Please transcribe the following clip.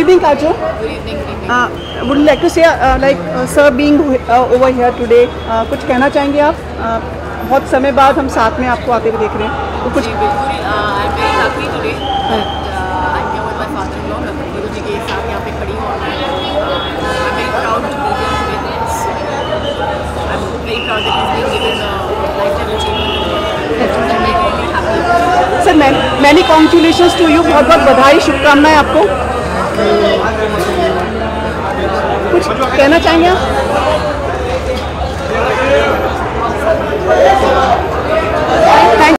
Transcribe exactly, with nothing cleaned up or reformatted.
evening, Kajol. Good evening, good evening. Uh, would you like to say, uh, like, uh, sir being uh, over here today, uh, कुछ कहना चाहेंगे आप? uh, बहुत समय बाद हम साथ में आपको आते हुए देख रहे हैं, तो कुछ जी बिल्कुल, I am very happy today that I am here with my father in law, मैं गुरु जी के साथ यहाँ पे खड़ी हूँ और मैं I am very proud to be here today. I am very proud that he is being given a lifetime achievement. I am very happy. Sir, many congratulations to you, बहुत बहुत बधाई, शुभकामनाएं आपको। कुछ कहना चाहेंगे आप?